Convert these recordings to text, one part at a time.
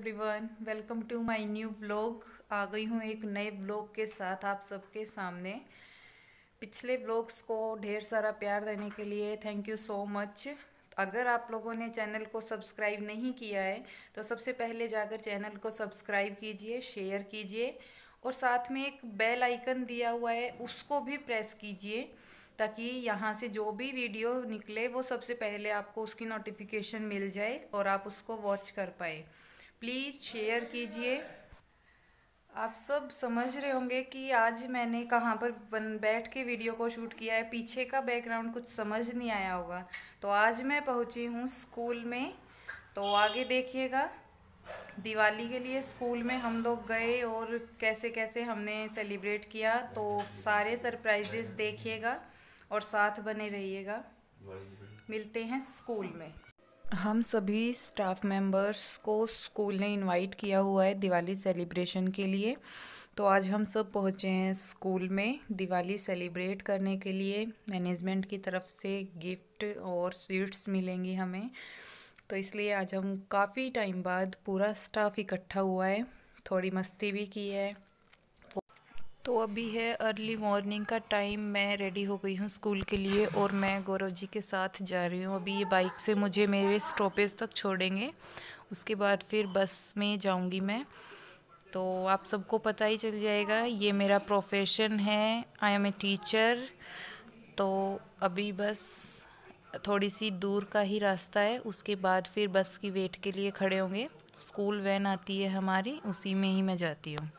Everyone, welcome to my new vlog. आ गई हूँ एक नए व्लॉग के साथ आप सबके सामने। पिछले व्लॉग्स को ढेर सारा प्यार देने के लिए थैंक यू सो मच। अगर आप लोगों ने चैनल को सब्सक्राइब नहीं किया है तो सबसे पहले जाकर चैनल को सब्सक्राइब कीजिए, शेयर कीजिए और साथ में एक बेल आइकन दिया हुआ है उसको भी प्रेस कीजिए ताकि यहाँ से जो भी वीडियो निकले वो सबसे पहले आपको उसकी नोटिफिकेशन मिल जाए और आप उसको वॉच कर पाए। प्लीज़ शेयर कीजिए। आप सब समझ रहे होंगे कि आज मैंने कहाँ पर बैठ के वीडियो को शूट किया है। पीछे का बैकग्राउंड कुछ समझ नहीं आया होगा। तो आज मैं पहुँची हूँ स्कूल में, तो आगे देखिएगा। दिवाली के लिए स्कूल में हम लोग गए और कैसे कैसे हमने सेलिब्रेट किया, तो सारे सरप्राइजेस देखिएगा और साथ बने रहिएगा। मिलते हैं स्कूल में। हम सभी स्टाफ मेंबर्स को स्कूल ने इनवाइट किया हुआ है दिवाली सेलिब्रेशन के लिए। तो आज हम सब पहुँचे हैं स्कूल में दिवाली सेलिब्रेट करने के लिए। मैनेजमेंट की तरफ से गिफ्ट और स्वीट्स मिलेंगी हमें, तो इसलिए आज हम काफ़ी टाइम बाद पूरा स्टाफ इकट्ठा हुआ है। थोड़ी मस्ती भी की है। तो अभी है अर्ली मॉर्निंग का टाइम। मैं रेडी हो गई हूँ स्कूल के लिए और मैं गौरव जी के साथ जा रही हूँ। अभी ये बाइक से मुझे मेरे स्टॉपेज तक छोड़ेंगे, उसके बाद फिर बस में जाऊँगी मैं। तो आप सबको पता ही चल जाएगा, ये मेरा प्रोफेशन है, आई एम ए टीचर। तो अभी बस थोड़ी सी दूर का ही रास्ता है, उसके बाद फिर बस की वेट के लिए खड़े होंगे। स्कूल वैन आती है हमारी, उसी में ही मैं जाती हूँ।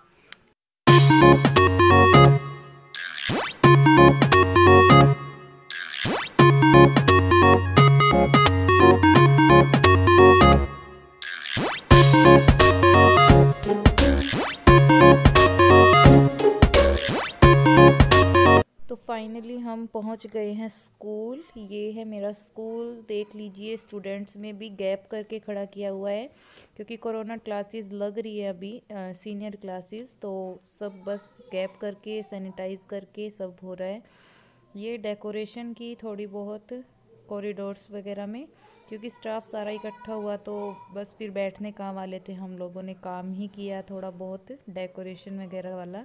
तो फाइनली हम पहुंच गए हैं स्कूल। ये है मेरा स्कूल, देख लीजिए। स्टूडेंट्स में भी गैप करके खड़ा किया हुआ है क्योंकि कोरोना क्लासेस लग रही है अभी, सीनियर क्लासेस, तो सब बस गैप करके सैनिटाइज करके सब हो रहा है। ये डेकोरेशन की थोड़ी बहुत कॉरिडोर्स वगैरह में, क्योंकि स्टाफ सारा इकट्ठा हुआ तो बस फिर बैठने काम वाले थे, हम लोगों ने काम ही किया थोड़ा बहुत डेकोरेशन वगैरह वाला।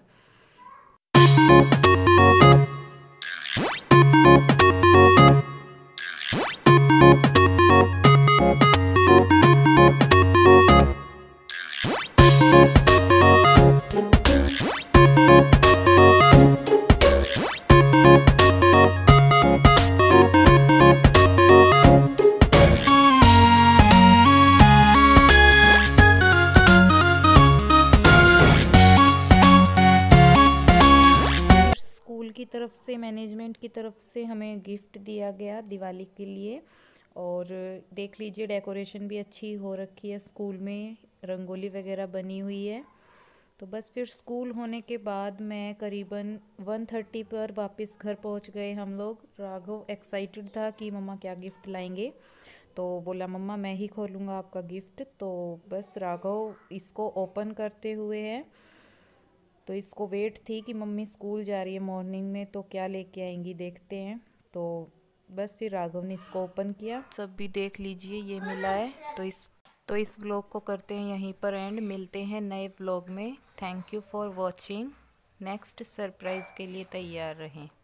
की तरफ से, मैनेजमेंट की तरफ से हमें गिफ्ट दिया गया दिवाली के लिए। और देख लीजिए डेकोरेशन भी अच्छी हो रखी है, स्कूल में रंगोली वगैरह बनी हुई है। तो बस फिर स्कूल होने के बाद मैं करीबन 1:30 पर वापस घर पहुंच गए हम लोग। राघव एक्साइटेड था कि मम्मा क्या गिफ्ट लाएंगे, तो बोला मम्मा मैं ही खोलूँगा आपका गिफ्ट। तो बस राघव इसको ओपन करते हुए है, तो इसको वेट थी कि मम्मी स्कूल जा रही है मॉर्निंग में तो क्या लेके आएंगी, देखते हैं। तो बस फिर राघव ने इसको ओपन किया। सब भी देख लीजिए ये मिला है। तो इस व्लॉग को करते हैं यहीं पर एंड। मिलते हैं नए व्लॉग में। Thank you for watching. Next surprise के लिए तैयार रहें।